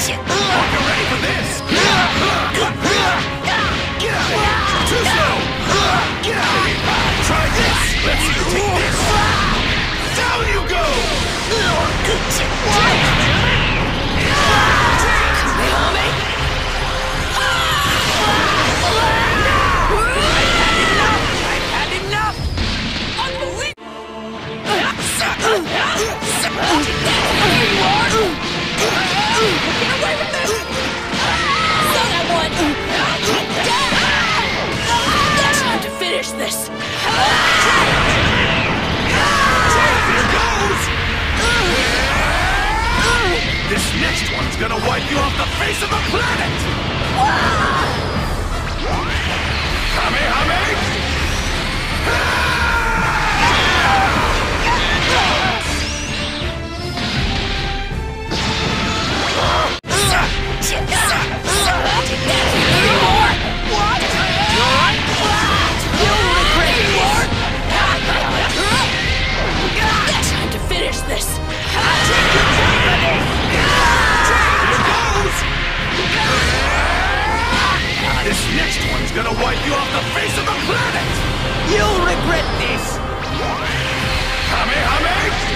Hope you're ready for this! Get out of here! Too slow! Get out of here! Try this! Let's see you take this! Down you go! I've had enough! Get away from me! Someone! Time to finish this! Here goes! This next one's gonna wipe you off the face of the planet! Kamehame! Time to finish this! This next one's gonna wipe you off the face of the planet! You'll regret this! Kamehame!